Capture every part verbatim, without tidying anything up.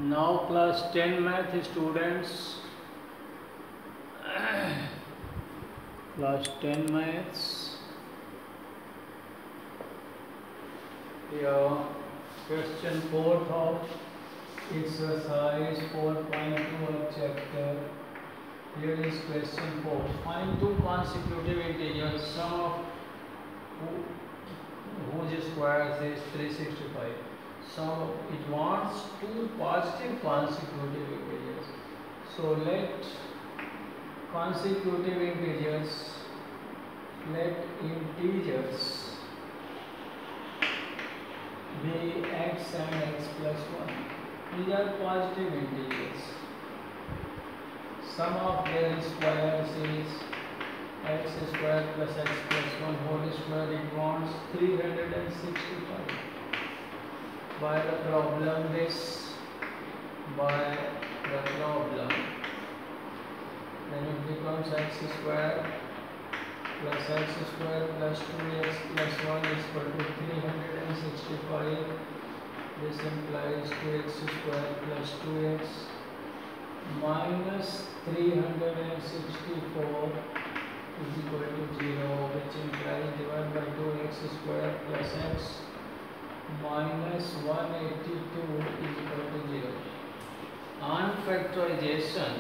Now class ten math students, class ten maths, here question fourth of exercise four point two of chapter. Here is question four. Find two consecutive integers, sum of who, whose squares is three hundred sixty-five. So it wants two positive consecutive integers. So let consecutive integers, let integers be x and x plus one. These are positive integers. Sum of their squares is x square plus x plus one whole square. It wants three hundred sixty-five. By the problem this, by the problem, then it becomes x square plus x square plus two x plus one is equal to three hundred sixty-five. This implies two x square plus two x minus three hundred sixty-four is equal to zero, which implies divided by two x square plus x minus one hundred eighty-two is equal to zero. On factorization,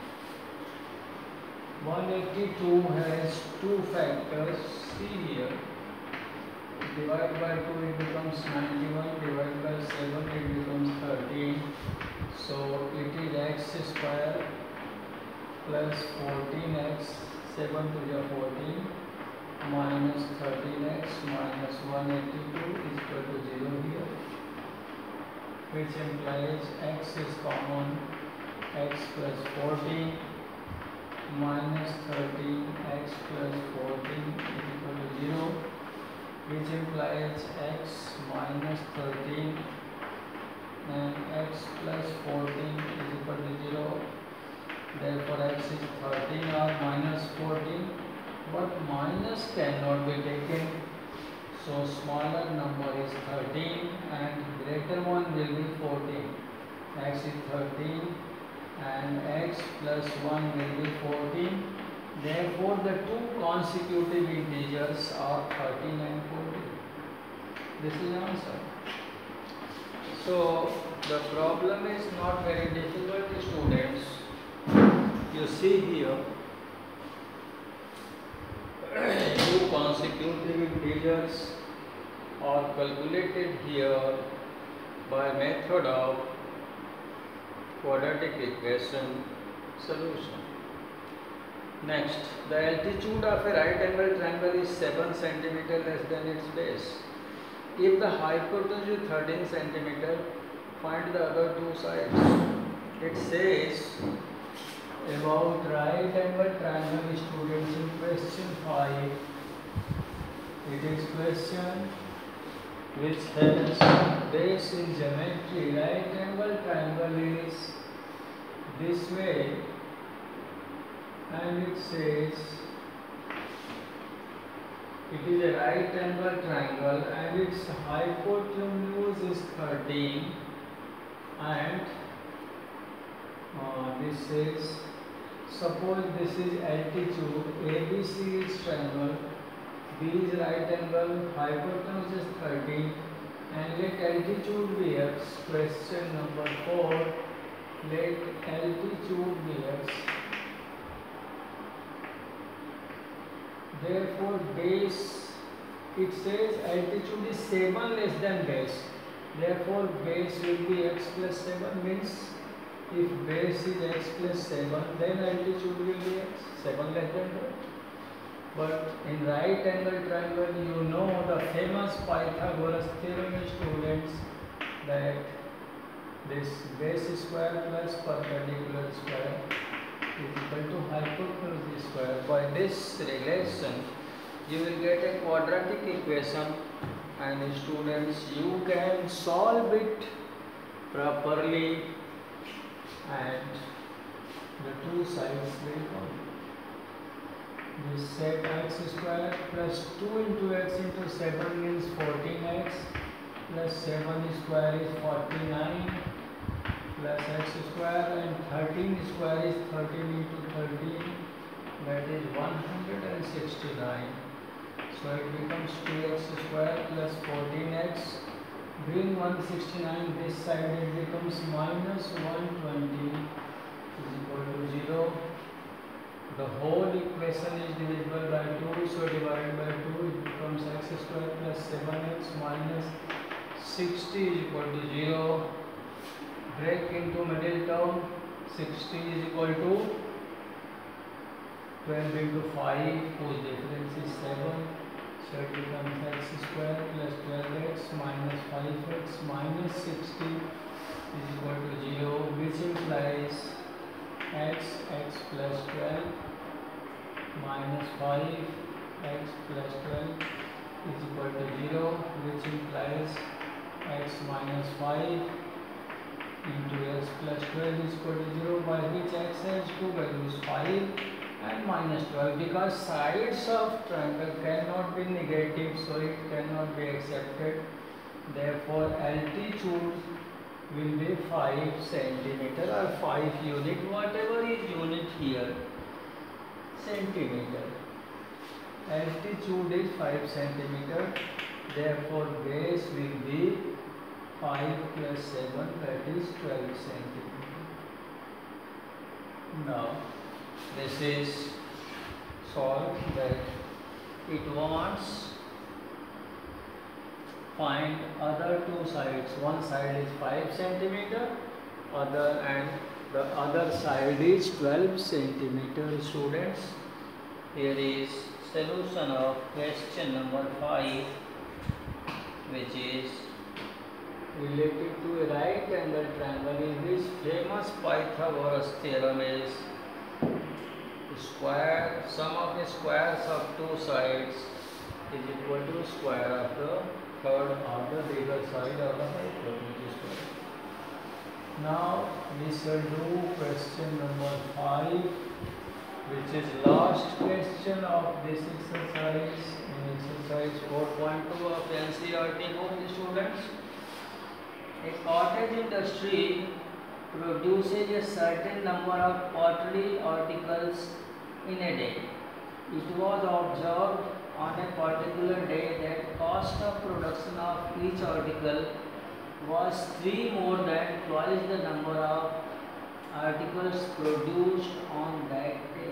one hundred eighty-two has two factors. See here, divide by two it becomes ninety-one, divide by seven it becomes thirteen. So it is x square plus fourteen x, seven to the fourteen, minus thirteen x minus one hundred eighty-two is equal to zero here, which implies x is common, x plus fourteen minus thirteen x plus fourteen is equal to zero, which implies x minus thirteen and x plus fourteen is equal to zero. Therefore x is thirteen or minus fourteen, but minus cannot be taken, so smaller number is thirteen and greater one will be fourteen. X is thirteen and x plus one will be fourteen. Therefore the two consecutive integers are thirteen and fourteen. This is the answer. So the problem is not very difficult, students. You see here, two consecutive integers are calculated here by method of quadratic equation solution. Next, the altitude of a right angle triangle is seven centimeters less than its base. If the hypotenuse is thirteen centimeters, find the other two sides. It says about right angle triangle, students, in question five. It is question which has base in geometry. Right angle triangle is this way, and it says it is a right angle triangle and its hypotenuse is thirteen, and uh, this says, suppose this is altitude, A B C is triangle, B is right angle, hypotenuse is thirteen, and let altitude be x. Question number four, let altitude be x. Therefore base, it says altitude is seven less than base. Therefore base will be x plus seven, means if base is x plus seven, then altitude will be x, seven less than that. But in right angle triangle, you know the famous Pythagoras theorem, students, that this base square plus perpendicular square is equal to hypotenuse square. By this relation, you will get a quadratic equation, and students, you can solve it properly, and the two sides will come. This set x square plus two into x into seven means fourteen x plus seven square is forty-nine plus x square, and thirteen square is thirteen into thirteen, that is one hundred sixty-nine. So it becomes two x square plus fourteen x. Bring one hundred sixty-nine this side, it becomes minus one hundred twenty is equal to zero. The whole equation is divisible by two, so divided by two, it becomes x square plus seven x minus sixty is equal to zero. Break into middle term, sixty is equal to twelve into five, whose difference is seven. So it becomes x square plus twelve x minus five x minus sixty is equal to zero, which implies x, x plus twelve minus five x plus twelve is equal to zero, which implies x minus five into x plus twelve is equal to zero, by which x has two values, five and minus twelve, because sides of triangle cannot be negative, so it cannot be accepted. Therefore altitude will be five centimeter or five unit, whatever is unit here, centimeter. Altitude is five centimeter, therefore base will be five plus seven, that is twelve centimeter. Now this is solved, that it wants find other two sides. One side is five centimeter, other and the other side is twelve centimeter. Students, here is solution of question number five, which is related to a right angle triangle, in which famous Pythagoras theorem is square sum of the squares of two sides is equal to square of the third of the bigger side of the hypotenuse square. Now we shall do question number five, which is last question of this exercise, in exercise four point two of N C E R T book. Students, a cottage industry produces a certain number of pottery articles in a day. It was observed on a particular day that cost of production of each article was three more than twice the number of articles produced on that day.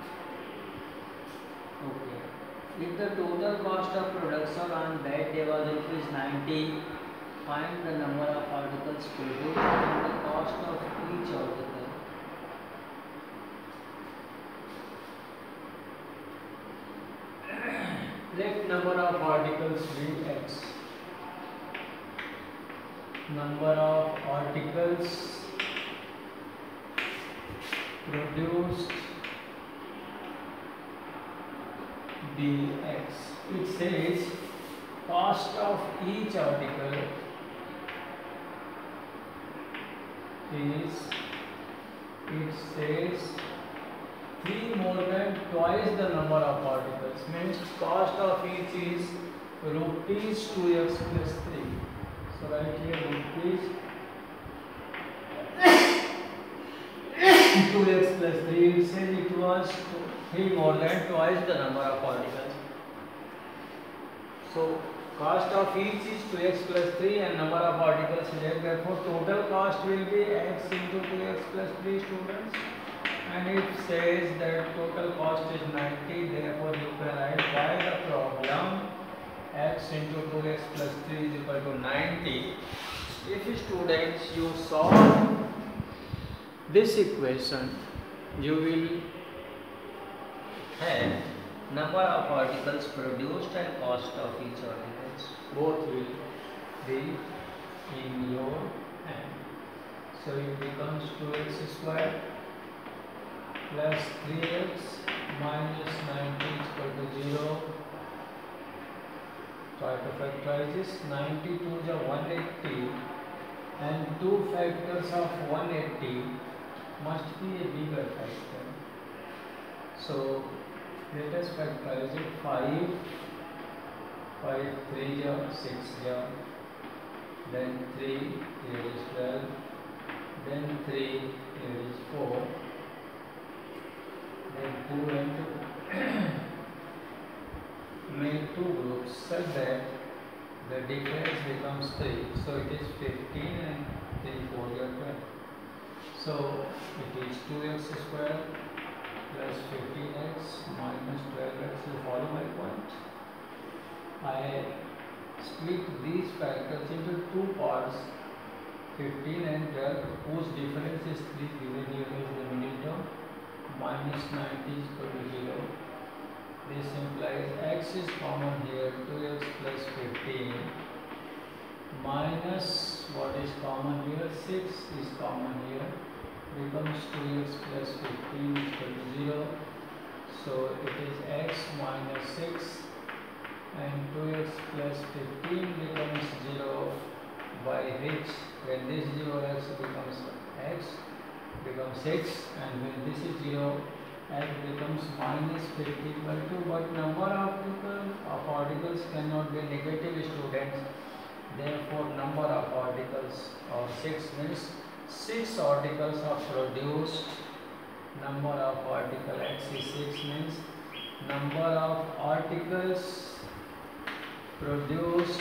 Okay. If the total cost of production on that day was rupees ninety, find the number of articles produced and the cost of each article. Let number of articles be x. Number of articles produced be x. It says cost of each article is, it says three more than twice the number of articles, means cost of each is rupees two x plus three. So right here rupees two x plus three, it says it was three more than twice the number of articles. So cost of each is two x plus three and number of articles is x. Therefore total cost will be x into two x plus three, students. And it says that total cost is ninety, therefore you can write by the problem x into two x plus three is equal to ninety. If students you solve this equation, you will have number of articles produced and cost of each articles. Both will be in your hand. So it becomes two x square plus three x minus ninety is equal to zero. Try to factorize this. ninety-two is one hundred eighty and two factors of one hundred eighty must be a bigger factor. So let us factorize it. five, five, three ja, six ja, then three, here is twelve, then three, here is four, then two and two. Make two groups such that the difference becomes three. So it is fifteen and three, four, twelve. So it is two x square plus fifteen x minus twelve x. You follow my point? I split these factors into two parts, fifteen and twelve, whose difference is three given here is the middle term, minus ninety is equal to zero. This implies x is common here, two x plus fifteen, minus what is common here, six is common here, becomes two x plus fifteen is equal to zero. So it is x minus six and two x plus fifteen becomes zero, by which when this zero x becomes x becomes six, and when this is zero x becomes minus fifteen by two. But number of particles, of particles cannot be negative, students. Therefore number of particles or six means six particles are produced. Number of particle x is six means number of articles produced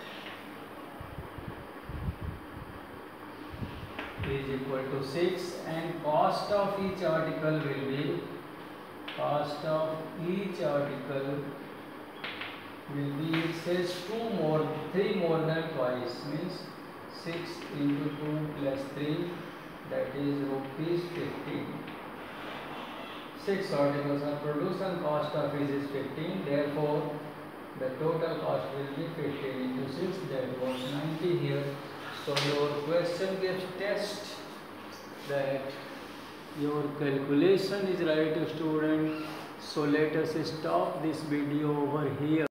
is equal to six, and cost of each article will be, cost of each article will be, it says two more, three more than twice, means six into two plus three, that is rupees fifteen. Six articles are produced and cost of each is fifteen, therefore the total cost will be fifteen into six, that was ninety here. So your question gives test that your calculation is right, student. So let us stop this video over here.